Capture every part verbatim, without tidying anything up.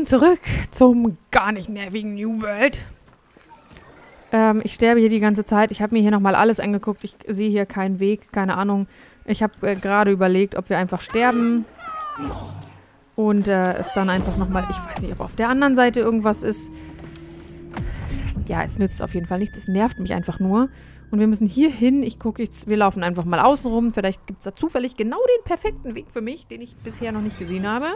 Willkommen zurück zum gar nicht nervigen New World. Ähm, ich sterbe hier die ganze Zeit. Ich habe mir hier nochmal alles angeguckt. Ich sehe hier keinen Weg, keine Ahnung. Ich habe äh, gerade überlegt, ob wir einfach sterben. Und äh, es dann einfach nochmal... Ich weiß nicht, ob auf der anderen Seite irgendwas ist. Ja, es nützt auf jeden Fall nichts. Es nervt mich einfach nur. Und wir müssen hier hin. Ich gucke jetzt... Wir laufen einfach mal außen rum. Vielleicht gibt es da zufällig genau den perfekten Weg für mich, den ich bisher noch nicht gesehen habe.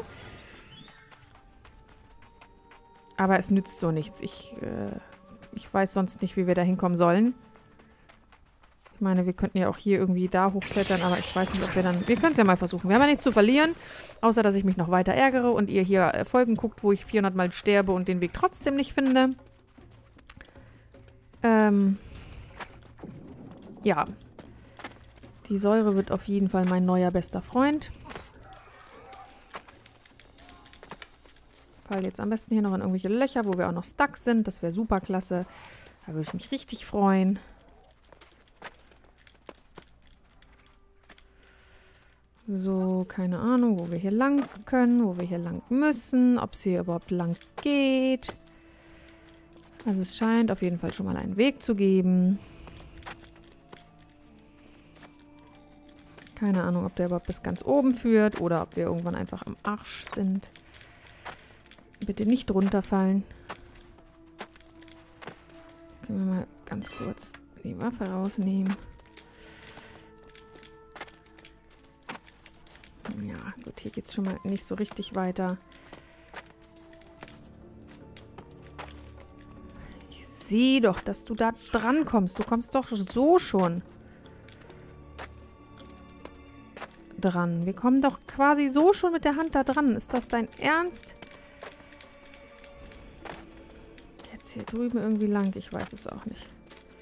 Aber es nützt so nichts. Ich, äh, ich weiß sonst nicht, wie wir da hinkommen sollen. Ich meine, wir könnten ja auch hier irgendwie da hochklettern, aber ich weiß nicht, ob wir dann... Wir können es ja mal versuchen. Wir haben ja nichts zu verlieren, außer dass ich mich noch weiter ärgere und ihr hier äh, Folgen guckt, wo ich vierhundert Mal sterbe und den Weg trotzdem nicht finde. Ähm... Ja. Die Säure wird auf jeden Fall mein neuer bester Freund. Fall jetzt am besten hier noch in irgendwelche Löcher, wo wir auch noch stuck sind. Das wäre super klasse. Da würde ich mich richtig freuen. So, keine Ahnung, wo wir hier lang können, wo wir hier lang müssen, ob es hier überhaupt lang geht. Also es scheint auf jeden Fall schon mal einen Weg zu geben. Keine Ahnung, ob der überhaupt bis ganz oben führt oder ob wir irgendwann einfach am Arsch sind. Bitte nicht runterfallen. Können wir mal ganz kurz die Waffe rausnehmen. Ja, gut, hier geht es schon mal nicht so richtig weiter. Ich sehe doch, dass du da dran kommst. Du kommst doch so schon dran. Wir kommen doch quasi so schon mit der Hand da dran. Ist das dein Ernst? Jetzt hier drüben irgendwie lang. Ich weiß es auch nicht.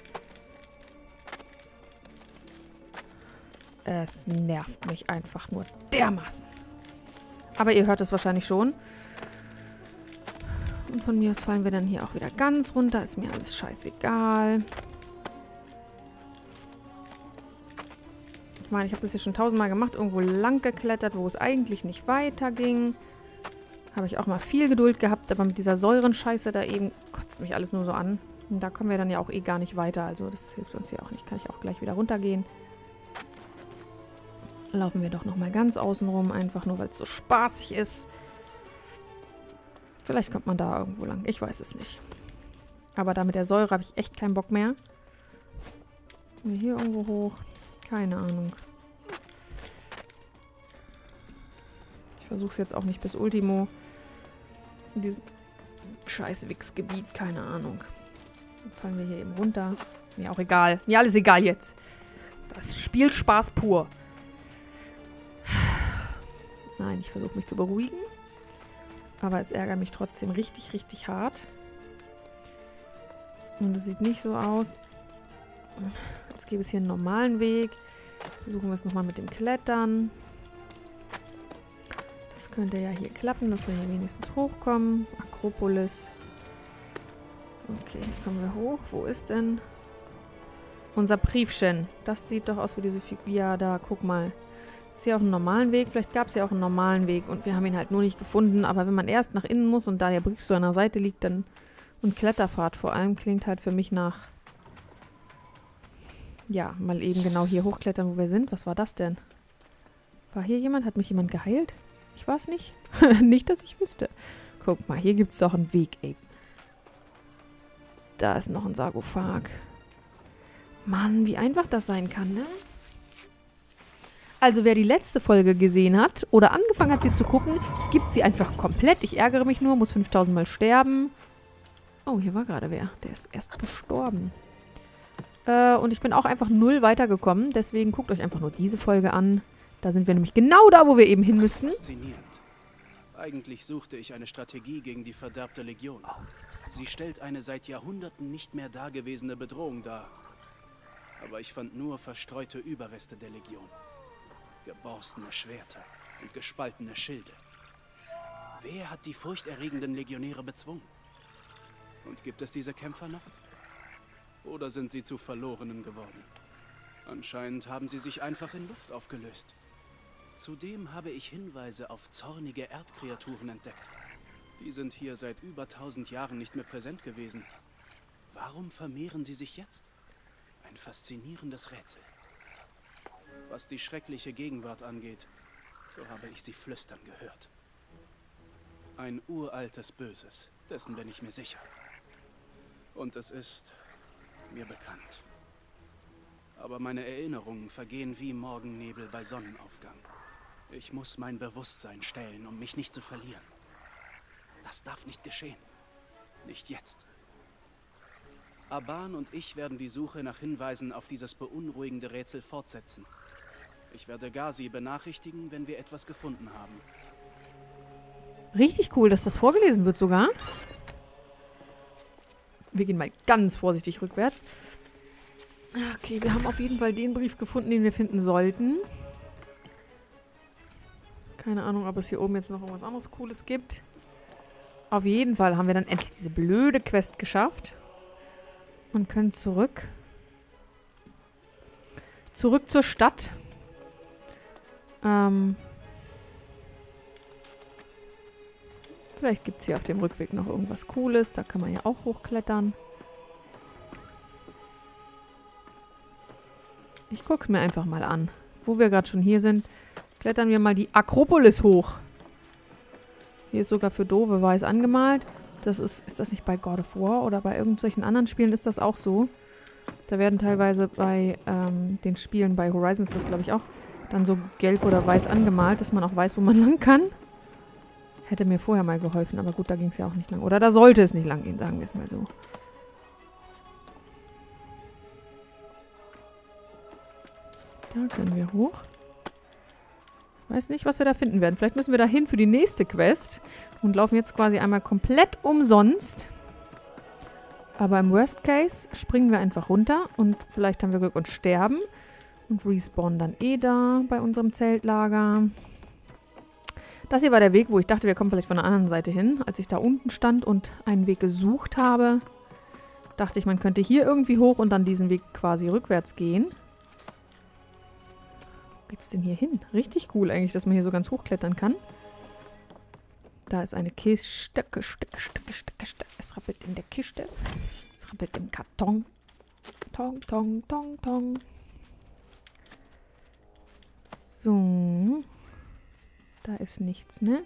Es nervt mich einfach nur dermaßen. Aber ihr hört es wahrscheinlich schon. Und von mir aus fallen wir dann hier auch wieder ganz runter. Ist mir alles scheißegal. Ich meine, ich habe das hier schon tausendmal gemacht. Irgendwo lang geklettert, wo es eigentlich nicht weiterging. Habe ich auch mal viel Geduld gehabt. Aber mit dieser Säurenscheiße da eben kotzt mich alles nur so an. Und da kommen wir dann ja auch eh gar nicht weiter. Also das hilft uns hier auch nicht. Kann ich auch gleich wieder runtergehen. Laufen wir doch nochmal ganz außen rum. Einfach nur, weil es so spaßig ist. Vielleicht kommt man da irgendwo lang. Ich weiß es nicht. Aber da mit der Säure habe ich echt keinen Bock mehr. Kommen wir hier irgendwo hoch? Keine Ahnung. Ich versuche es jetzt auch nicht bis Ultimo. In diesem scheiß Wichsgebiet. Keine Ahnung. Dann fallen wir hier eben runter. Mir auch egal. Mir alles egal jetzt. Das Spiel Spaß pur. Nein, ich versuche mich zu beruhigen. Aber es ärgert mich trotzdem richtig, richtig hart. Und es sieht nicht so aus. Jetzt gäbe es hier einen normalen Weg. Versuchen wir es nochmal mit dem Klettern. Das könnte ja hier klappen, dass wir hier wenigstens hochkommen. Akropolis. Okay, kommen wir hoch. Wo ist denn unser Briefchen? Das sieht doch aus wie diese Figur. Ja, da, guck mal. Ist hier auch einen normalen Weg? Vielleicht gab es ja auch einen normalen Weg und wir haben ihn halt nur nicht gefunden. Aber wenn man erst nach innen muss und da der Brief so an der Seite liegt, dann und Kletterfahrt vor allem klingt halt für mich nach... Ja, mal eben genau hier hochklettern, wo wir sind. Was war das denn? War hier jemand? Hat mich jemand geheilt? Ich war es nicht. Nicht, dass ich wüsste. Guck mal, hier gibt es doch einen Weg, ey. Da ist noch ein Sarkophag. Mann, wie einfach das sein kann, ne? Also wer die letzte Folge gesehen hat oder angefangen hat, sie zu gucken, skippt sie einfach komplett. Ich ärgere mich nur, muss fünftausend Mal sterben. Oh, hier war gerade wer. Der ist erst gestorben. Äh, und ich bin auch einfach null weitergekommen. Deswegen guckt euch einfach nur diese Folge an. Da sind wir nämlich genau da, wo wir eben hin müssten. Faszinierend. Eigentlich suchte ich eine Strategie gegen die verderbte Legion. Sie stellt eine seit Jahrhunderten nicht mehr dagewesene Bedrohung dar. Aber ich fand nur verstreute Überreste der Legion. Geborstene Schwerter und gespaltene Schilde. Wer hat die furchterregenden Legionäre bezwungen? Und gibt es diese Kämpfer noch? Oder sind sie zu Verlorenen geworden? Anscheinend haben sie sich einfach in Luft aufgelöst. Zudem habe ich Hinweise auf zornige Erdkreaturen entdeckt. Die sind hier seit über tausend Jahren nicht mehr präsent gewesen. Warum vermehren sie sich jetzt? Ein faszinierendes Rätsel. Was die schreckliche Gegenwart angeht, so habe ich sie flüstern gehört. Ein uraltes Böses, dessen bin ich mir sicher. Und es ist mir bekannt. Aber meine Erinnerungen vergehen wie Morgennebel bei Sonnenaufgang. Ich muss mein Bewusstsein stellen, um mich nicht zu verlieren. Das darf nicht geschehen. Nicht jetzt. Aban und ich werden die Suche nach Hinweisen auf dieses beunruhigende Rätsel fortsetzen. Ich werde Gazi benachrichtigen, wenn wir etwas gefunden haben. Richtig cool, dass das vorgelesen wird sogar. Wir gehen mal ganz vorsichtig rückwärts. Okay, wir haben auf jeden Fall den Brief gefunden, den wir finden sollten. Keine Ahnung, ob es hier oben jetzt noch irgendwas anderes Cooles gibt. Auf jeden Fall haben wir dann endlich diese blöde Quest geschafft. Und können zurück. Zurück zur Stadt. Ähm. Vielleicht gibt es hier auf dem Rückweg noch irgendwas Cooles. Da kann man ja auch hochklettern. Ich gucke es mir einfach mal an. Wo wir gerade schon hier sind, klettern wir mal die Akropolis hoch. Hier ist sogar für Dove weiß angemalt. Das ist, ist das nicht bei God of War oder bei irgendwelchen anderen Spielen ist das auch so. Da werden teilweise bei ähm, den Spielen, bei Horizon ist das glaube ich auch, dann so gelb oder weiß angemalt, dass man auch weiß, wo man lang kann. Hätte mir vorher mal geholfen, aber gut, da ging es ja auch nicht lang. Oder da sollte es nicht lang gehen, sagen wir es mal so. Da können wir hoch. Weiß nicht, was wir da finden werden. Vielleicht müssen wir da hin für die nächste Quest und laufen jetzt quasi einmal komplett umsonst. Aber im Worst Case springen wir einfach runter und vielleicht haben wir Glück und sterben und respawnen dann eh da bei unserem Zeltlager. Das hier war der Weg, wo ich dachte, wir kommen vielleicht von der anderen Seite hin. Als ich da unten stand und einen Weg gesucht habe, dachte ich, man könnte hier irgendwie hoch und dann diesen Weg quasi rückwärts gehen. Wo geht's denn hier hin? Richtig cool eigentlich, dass man hier so ganz hochklettern kann. Da ist eine Kiste. Stöcke, Stöcke, Stöcke, Stöcke, Stöcke. Es rappelt in der Kiste. Es rappelt im Karton. Tong, tong, tong, tong. So. Da ist nichts, ne?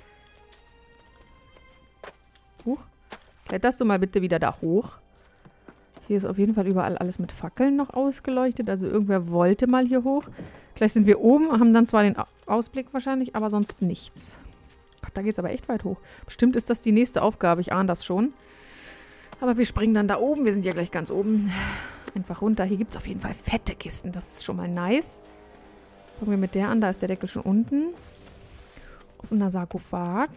Huch. Kletterst du mal bitte wieder da hoch. Hier ist auf jeden Fall überall alles mit Fackeln noch ausgeleuchtet. Also irgendwer wollte mal hier hoch. Gleich sind wir oben, haben dann zwar den Ausblick wahrscheinlich, aber sonst nichts. Gott, da geht es aber echt weit hoch. Bestimmt ist das die nächste Aufgabe, ich ahne das schon. Aber wir springen dann da oben, wir sind ja gleich ganz oben. Einfach runter. Hier gibt es auf jeden Fall fette Kisten, das ist schon mal nice. Fangen wir mit der an, da ist der Deckel schon unten. Offener Sarkophag.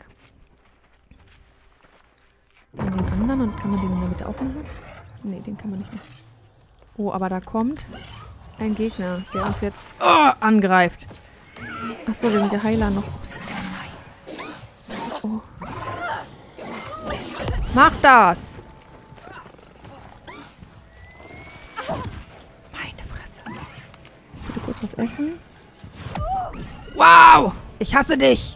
Dann den anderen, und kann man den in der Mitte auch machen? Ne, den kann man nicht machen. Oh, aber da kommt ein Gegner, der uns jetzt oh, angreift. Achso, wir sind ja Heiler noch. Ups. Oh. Mach das! Meine Fresse. Bitte kurz was essen. Wow! Ich hasse dich!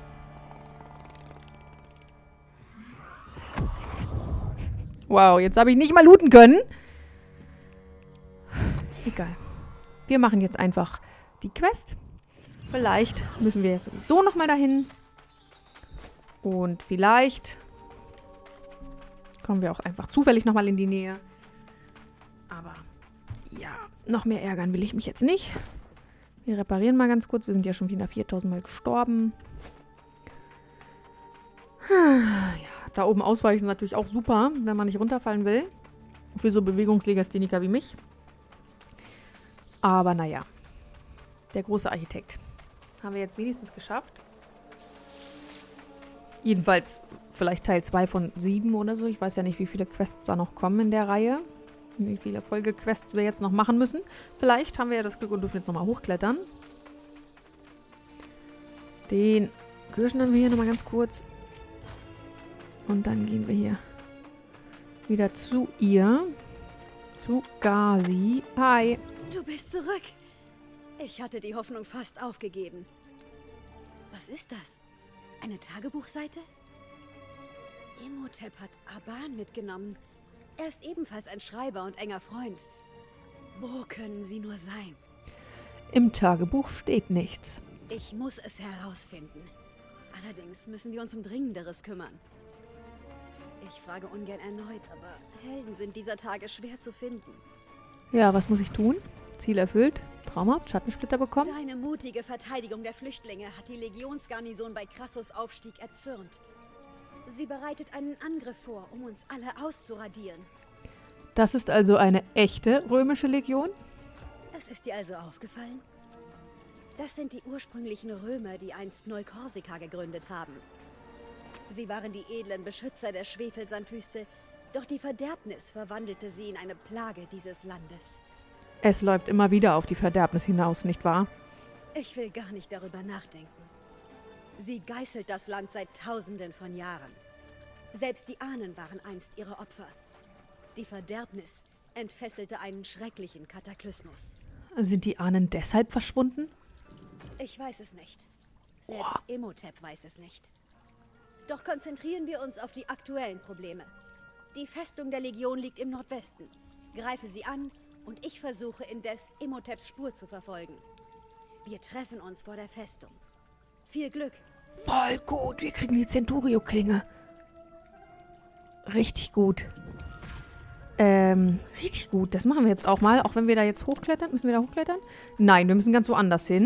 Wow, jetzt habe ich nicht mal looten können. Egal. Wir machen jetzt einfach die Quest. Vielleicht müssen wir jetzt sowieso nochmal dahin. Und vielleicht kommen wir auch einfach zufällig nochmal in die Nähe. Aber ja, noch mehr ärgern will ich mich jetzt nicht. Wir reparieren mal ganz kurz. Wir sind ja schon wieder viertausend Mal gestorben. Ja, da oben ausweichen ist natürlich auch super, wenn man nicht runterfallen will. Für so Bewegungslegastheniker wie mich. Aber naja, der große Architekt. Haben wir jetzt wenigstens geschafft. Jedenfalls vielleicht Teil zwei von sieben oder so. Ich weiß ja nicht, wie viele Quests da noch kommen in der Reihe. Wie viele Folgequests wir jetzt noch machen müssen. Vielleicht haben wir ja das Glück und dürfen jetzt nochmal hochklettern. Den Kirschen haben wir hier nochmal ganz kurz. Und dann gehen wir hier wieder zu ihr. Zu Gazi. Hi. Du bist zurück. Ich hatte die Hoffnung fast aufgegeben. Was ist das? Eine Tagebuchseite? Imhotep hat Aban mitgenommen. Er ist ebenfalls ein Schreiber und enger Freund. Wo können sie nur sein? Im Tagebuch steht nichts. Ich muss es herausfinden. Allerdings müssen wir uns um Dringenderes kümmern. Ich frage ungern erneut, aber Helden sind dieser Tage schwer zu finden. Ja, was muss ich tun? Ziel erfüllt. Traumhaft. Schattensplitter bekommen. Deine mutige Verteidigung der Flüchtlinge hat die Legionsgarnison bei Crassus Aufstieg erzürnt. Sie bereitet einen Angriff vor, um uns alle auszuradieren. Das ist also eine echte römische Legion? Es ist dir also aufgefallen? Das sind die ursprünglichen Römer, die einst Neukorsika gegründet haben. Sie waren die edlen Beschützer der Schwefelsandwüste, doch die Verderbnis verwandelte sie in eine Plage dieses Landes. Es läuft immer wieder auf die Verderbnis hinaus, nicht wahr? Ich will gar nicht darüber nachdenken. Sie geißelt das Land seit Tausenden von Jahren. Selbst die Ahnen waren einst ihre Opfer. Die Verderbnis entfesselte einen schrecklichen Kataklysmus. Sind die Ahnen deshalb verschwunden? Ich weiß es nicht. Selbst Imhotep weiß es nicht. Doch konzentrieren wir uns auf die aktuellen Probleme. Die Festung der Legion liegt im Nordwesten. Greife sie an und ich versuche indes, Imhoteps Spur zu verfolgen. Wir treffen uns vor der Festung. Viel Glück. Voll gut, wir kriegen die Centurio-Klinge. Richtig gut. Ähm, richtig gut. Das machen wir jetzt auch mal. Auch wenn wir da jetzt hochklettern. Müssen wir da hochklettern? Nein, wir müssen ganz woanders hin.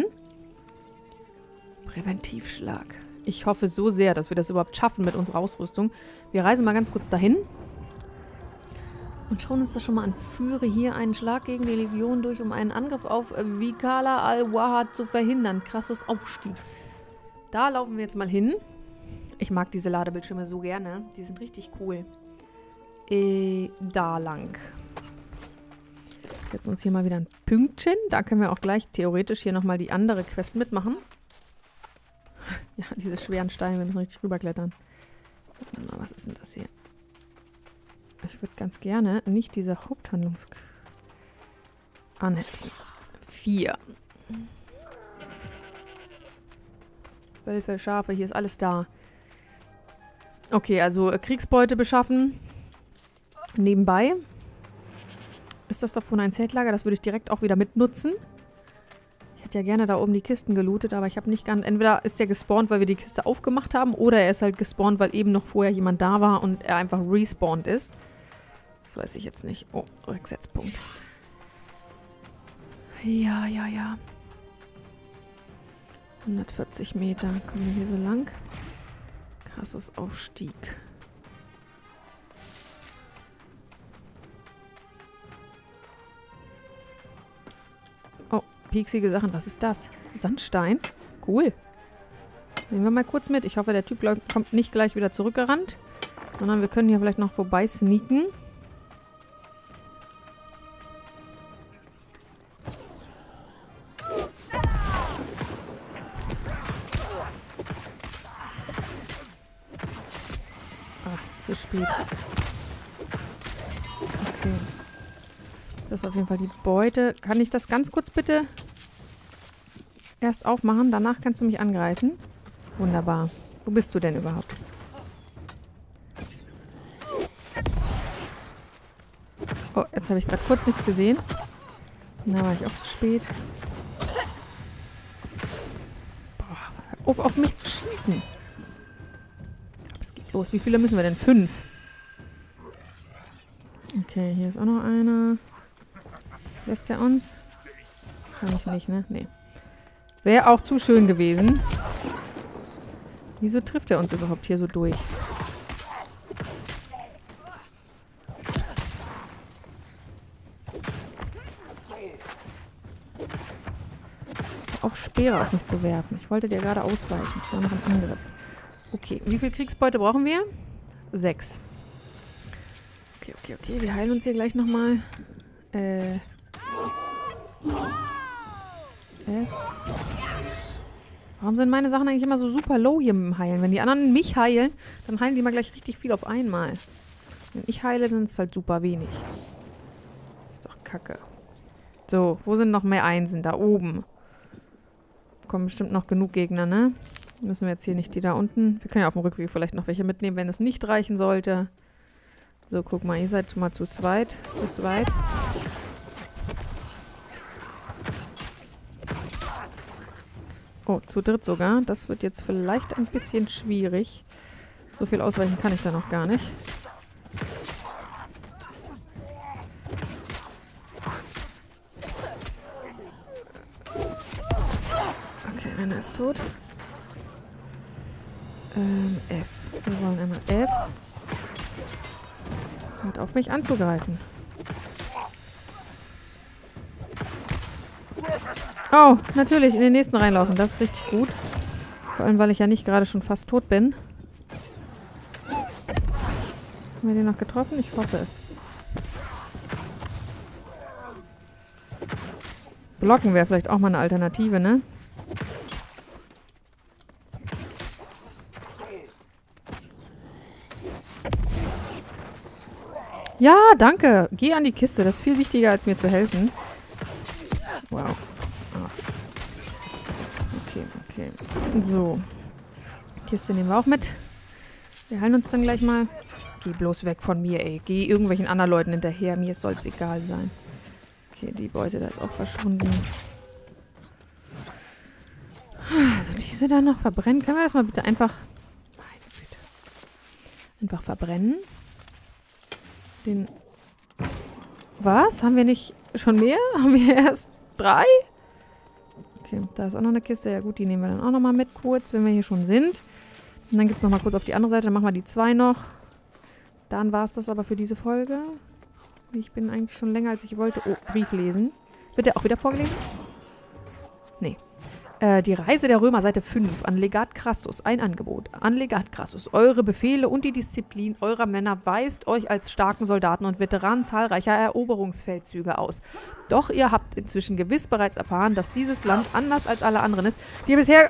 Präventivschlag. Ich hoffe so sehr, dass wir das überhaupt schaffen mit unserer Ausrüstung. Wir reisen mal ganz kurz dahin. Und schauen uns das schon mal an. Führe hier einen Schlag gegen die Legion durch, um einen Angriff auf Vikala al-Wahad zu verhindern. Crassus Aufstieg. Da laufen wir jetzt mal hin. Ich mag diese Ladebildschirme so gerne. Die sind richtig cool. Äh, da lang. Jetzt uns hier mal wieder ein Pünktchen. Da können wir auch gleich theoretisch hier nochmal die andere Quest mitmachen. Ja, diese schweren Steine, wir müssen richtig rüberklettern. Na, was ist denn das hier? Ich würde ganz gerne nicht diese Haupthandlungs... Anheften. Vier. Wölfe, Schafe, hier ist alles da. Okay, also äh, Kriegsbeute beschaffen. Nebenbei. Ist das davon ein Zeltlager? Das würde ich direkt auch wieder mitnutzen. Ich hätte ja gerne da oben die Kisten gelootet, aber ich habe nicht ganz... Entweder ist der gespawnt, weil wir die Kiste aufgemacht haben, oder er ist halt gespawnt, weil eben noch vorher jemand da war und er einfach respawned ist. Das weiß ich jetzt nicht. Oh, Rücksetzpunkt. Ja, ja, ja. hundertvierzig Meter. Kommen wir hier so lang. Krasses Aufstieg. Oh, pieksige Sachen. Was ist das? Sandstein? Cool. Nehmen wir mal kurz mit. Ich hoffe, der Typ kommt nicht gleich wieder zurückgerannt. Sondern wir können hier vielleicht noch vorbei sneaken. Zu spät. Okay. Das ist auf jeden Fall die Beute. Kann ich das ganz kurz bitte erst aufmachen? Danach kannst du mich angreifen. Wunderbar. Wo bist du denn überhaupt? Oh, jetzt habe ich gerade kurz nichts gesehen. Da war ich auch zu spät. Boah, hör auf, auf mich zu schießen. Los, wie viele müssen wir denn? Fünf. Okay, hier ist auch noch einer. Lässt der uns? Kann ich nicht, ne? Nee. Wäre auch zu schön gewesen. Wieso trifft er uns überhaupt hier so durch? Auf Speere auf mich zu werfen. Ich wollte dir gerade ausweichen. Das war noch ein Angriff. Okay, wie viel Kriegsbeute brauchen wir? Sechs. Okay, okay, okay. Wir heilen uns hier gleich nochmal. Äh. Äh. Warum sind meine Sachen eigentlich immer so super low hier mit dem Heilen? Wenn die anderen mich heilen, dann heilen die mal gleich richtig viel auf einmal. Wenn ich heile, dann ist es halt super wenig. Ist doch kacke. So, wo sind noch mehr Einsen? Da oben. Kommen bestimmt noch genug Gegner, ne? Müssen wir jetzt hier nicht die da unten. Wir können ja auf dem Rückweg vielleicht noch welche mitnehmen, wenn es nicht reichen sollte. So, guck mal, ihr seid schon mal zu zweit. Zu zweit. Oh, zu dritt sogar. Das wird jetzt vielleicht ein bisschen schwierig. So viel ausweichen kann ich da noch gar nicht. Okay, einer ist tot. Ähm, F. Wir wollen einmal F. Hört auf, mich anzugreifen. Oh, natürlich, in den nächsten reinlaufen. Das ist richtig gut. Vor allem, weil ich ja nicht gerade schon fast tot bin. Haben wir den noch getroffen? Ich hoffe es. Blocken wäre vielleicht auch mal eine Alternative, ne? Ja, danke. Geh an die Kiste. Das ist viel wichtiger, als mir zu helfen. Wow. Ah. Okay, okay. So. Kiste nehmen wir auch mit. Wir heilen uns dann gleich mal. Geh bloß weg von mir, ey. Geh irgendwelchen anderen Leuten hinterher. Mir soll es egal sein. Okay, die Beute da ist auch verschwunden. Also diese da noch verbrennen. Können wir das mal bitte einfach... Meine Güte. Einfach verbrennen. Den... Was? Haben wir nicht schon mehr? Haben wir erst drei? Okay, da ist auch noch eine Kiste. Ja gut, die nehmen wir dann auch noch mal mit kurz, wenn wir hier schon sind. Und dann geht es noch mal kurz auf die andere Seite. Dann machen wir die zwei noch. Dann war es das aber für diese Folge. Ich bin eigentlich schon länger, als ich wollte. Oh, Brief lesen. Wird der auch wieder vorgelesen? Nee. Äh, die Reise der Römer, Seite fünf. An Legat Crassus. Ein Angebot. An Legat Crassus. Eure Befehle und die Disziplin eurer Männer weist euch als starken Soldaten und Veteranen zahlreicher Eroberungsfeldzüge aus. Doch ihr habt inzwischen gewiss bereits erfahren, dass dieses Land anders als alle anderen ist, die ihr bisher...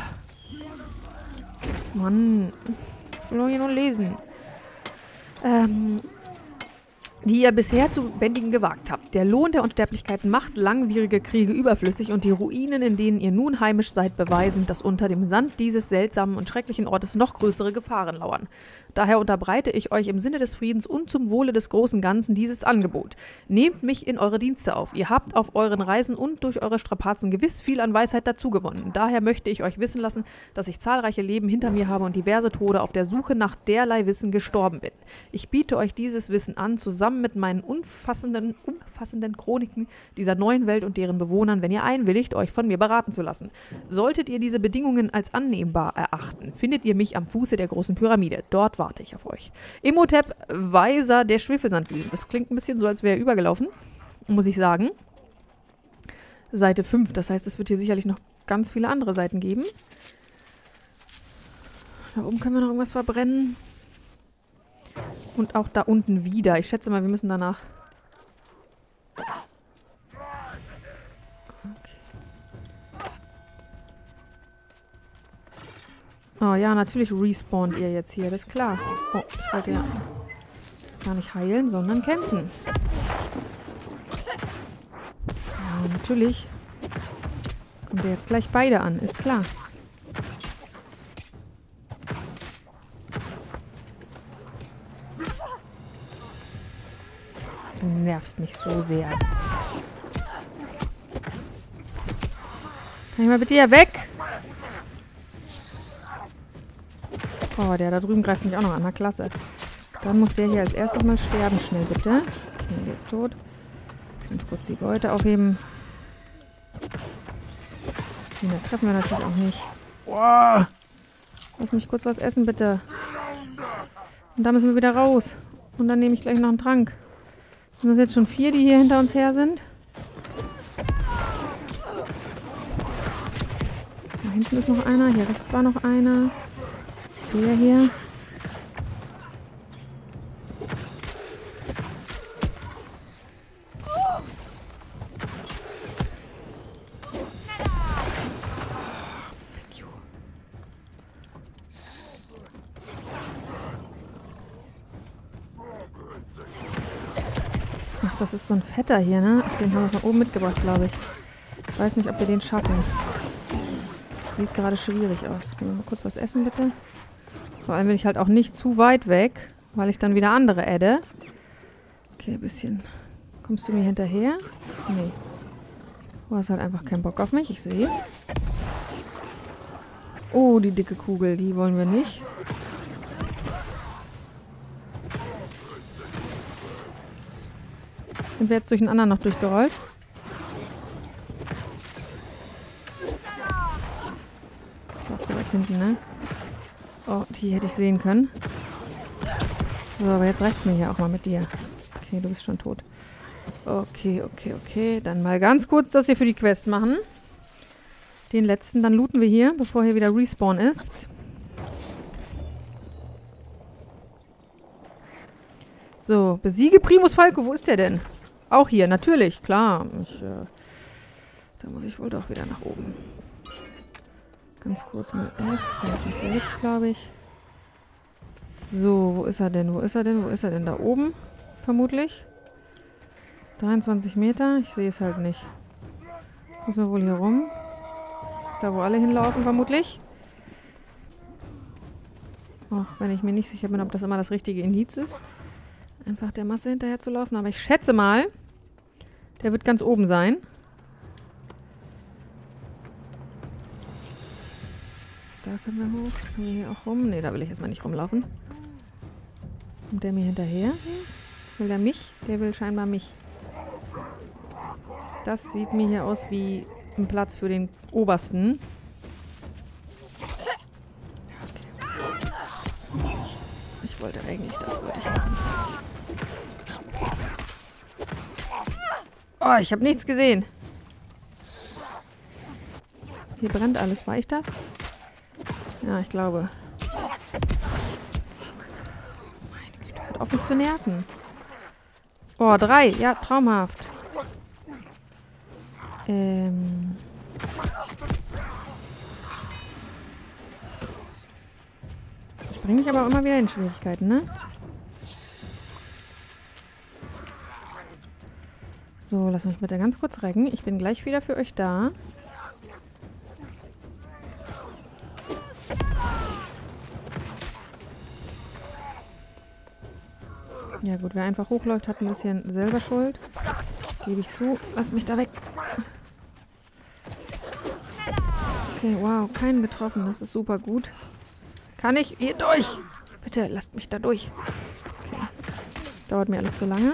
Mann. Ich will doch hier nur lesen. Ähm... die ihr bisher zu bändigen gewagt habt. Der Lohn der Unsterblichkeit macht langwierige Kriege überflüssig und die Ruinen, in denen ihr nun heimisch seid, beweisen, dass unter dem Sand dieses seltsamen und schrecklichen Ortes noch größere Gefahren lauern. Daher unterbreite ich euch im Sinne des Friedens und zum Wohle des großen Ganzen dieses Angebot. Nehmt mich in eure Dienste auf. Ihr habt auf euren Reisen und durch eure Strapazen gewiss viel an Weisheit dazugewonnen. Daher möchte ich euch wissen lassen, dass ich zahlreiche Leben hinter mir habe und diverse Tode auf der Suche nach derlei Wissen gestorben bin. Ich biete euch dieses Wissen an, zusammen mit meinen umfassenden, umfassenden Chroniken dieser neuen Welt und deren Bewohnern, wenn ihr einwilligt, euch von mir beraten zu lassen. Solltet ihr diese Bedingungen als annehmbar erachten, findet ihr mich am Fuße der großen Pyramide. Dort warte ich auf euch. Imhotep, Weiser der Schwefelsandwüsten. Das klingt ein bisschen so, als wäre er übergelaufen, muss ich sagen. Seite fünf, das heißt, es wird hier sicherlich noch ganz viele andere Seiten geben. Da oben können wir noch irgendwas verbrennen. Und auch da unten wieder. Ich schätze mal, wir müssen danach... Oh ja, natürlich respawnt ihr jetzt hier, das ist klar. Oh, ich wollte ja gar nicht heilen, sondern kämpfen. Ja, natürlich. Kommt ihr jetzt gleich beide an, ist klar. Du nervst mich so sehr. Kann ich mal bitte hier weg? Oh, der da drüben greift mich auch noch an. Na, klasse. Dann muss der hier als erstes mal sterben. Schnell, bitte. Okay, der ist tot. Ganz kurz die Beute aufheben. Den da treffen wir natürlich auch nicht. Wow. Lass mich kurz was essen, bitte. Und dann müssen wir wieder raus. Und dann nehme ich gleich noch einen Trank. Sind das jetzt schon vier, die hier hinter uns her sind? Da hinten ist noch einer. Hier rechts war noch einer. Der hier. Ach, das ist so ein fetter hier, ne? Den haben wir von oben mitgebracht, glaube ich. Ich weiß nicht, ob wir den schaffen. Sieht gerade schwierig aus. Können wir mal kurz was essen, bitte? Vor allem will ich halt auch nicht zu weit weg, weil ich dann wieder andere adde. Okay, ein bisschen. Kommst du mir hinterher? Nee. Du hast halt einfach keinen Bock auf mich, ich sehe es. Oh, die dicke Kugel, die wollen wir nicht. Sind wir jetzt durch den anderen noch durchgerollt? War zu weit hinten, ne? Oh, die hätte ich sehen können. So, aber jetzt reicht's mir hier auch mal mit dir. Okay, du bist schon tot. Okay, okay, okay. Dann mal ganz kurz das hier für die Quest machen. Den letzten, dann looten wir hier, bevor hier wieder Respawn ist. So, besiege Primus Falco. Wo ist der denn? Auch hier, natürlich, klar. Ich, äh, da muss ich wohl doch wieder nach oben. Ganz kurz mit F. Ich selbst, glaube ich. So, wo ist er denn? Wo ist er denn? Wo ist er denn? Da oben, vermutlich. dreiundzwanzig Meter. Ich sehe es halt nicht. Müssen wir wohl hier rum. Da, wo alle hinlaufen, vermutlich. Auch wenn ich mir nicht sicher bin, ob das immer das richtige Indiz ist. Einfach der Masse hinterher zu laufen. Aber ich schätze mal, der wird ganz oben sein. Da können wir hoch. Können wir hier auch rum? Ne, da will ich erstmal nicht rumlaufen. Kommt der mir hinterher? Will der mich? Der will scheinbar mich. Das sieht mir hier aus wie ein Platz für den Obersten. Okay. Ich wollte eigentlich, das wollte ich machen. Oh, ich habe nichts gesehen. Hier brennt alles. War ich das? Ja, ich glaube. Meine Güte, hört auf mich zu nerven. Oh, drei. Ja, traumhaft. Ähm. Ich bringe mich aber auch immer wieder in Schwierigkeiten, ne? So, lass mich bitte ganz kurz recken. Ich bin gleich wieder für euch da. Ja gut, wer einfach hochläuft, hat ein bisschen selber Schuld. Gebe ich zu. Lass mich da weg. Okay, wow, keinen getroffen. Das ist super gut. Kann ich hier durch? Bitte, lasst mich da durch. Okay. Dauert mir alles zu lange.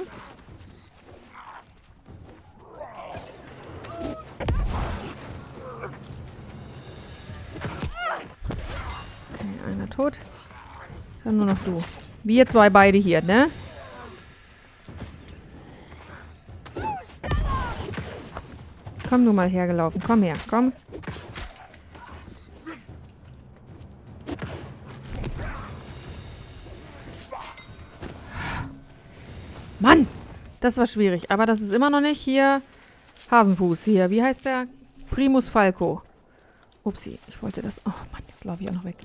Okay, einer tot. Dann nur noch du. Wir zwei beide hier, ne? Komm du mal hergelaufen. Komm her, komm. Mann! Das war schwierig. Aber das ist immer noch nicht hier Hasenfuß. Hier, wie heißt der? Primus Falco. Upsi, ich wollte das... Oh Mann, jetzt laufe ich auch noch weg.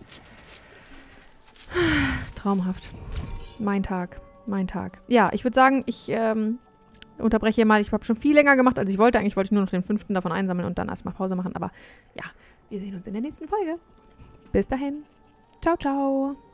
Traumhaft. Mein Tag. Mein Tag. Ja, ich würde sagen, ich ähm, unterbreche hier mal. Ich habe schon viel länger gemacht, als ich wollte. Eigentlich wollte ich nur noch den fünften davon einsammeln und dann erstmal Pause machen. Aber ja, wir sehen uns in der nächsten Folge. Bis dahin. Ciao, ciao.